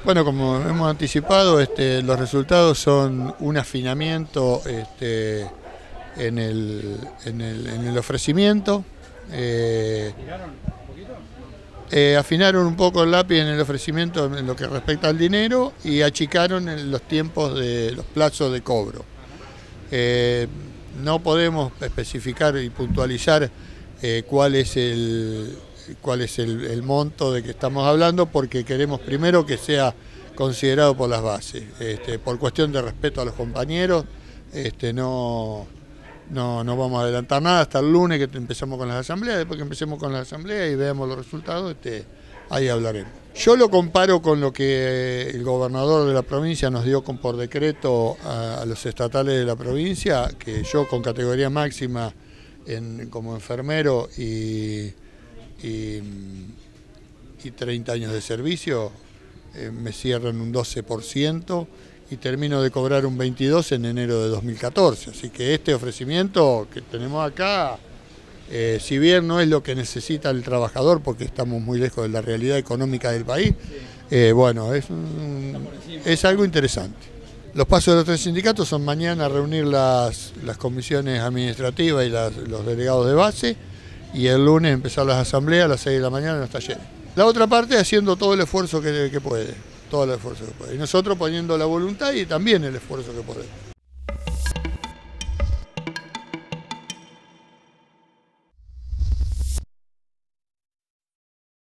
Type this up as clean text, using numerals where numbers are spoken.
Bueno, como hemos anticipado, los resultados son un afinamiento en el ofrecimiento. Afinaron un poco el lápiz en el ofrecimiento en lo que respecta al dinero y achicaron en los tiempos de los plazos de cobro. No podemos especificar y puntualizar cuál es el monto de que estamos hablando, porque queremos primero que sea considerado por las bases. Por cuestión de respeto a los compañeros, no vamos a adelantar nada hasta el lunes que empezamos con las asambleas. Después que empecemos con las asambleas y veamos los resultados, ahí hablaremos. Yo lo comparo con lo que el gobernador de la provincia nos dio por decreto a los estatales de la provincia, que yo con categoría máxima como enfermero y 30 años de servicio, me cierran un 12% y termino de cobrar un 22% en enero de 2014. Así que este ofrecimiento que tenemos acá, si bien no es lo que necesita el trabajador, porque estamos muy lejos de la realidad económica del país, bueno, es algo interesante. Los pasos de los tres sindicatos son mañana reunir las comisiones administrativas y los delegados de base, y el lunes empezar las asambleas a las 6 de la mañana en los talleres. La otra parte haciendo todo el esfuerzo que puede, todo el esfuerzo que puede. Y nosotros poniendo la voluntad y también el esfuerzo que podemos.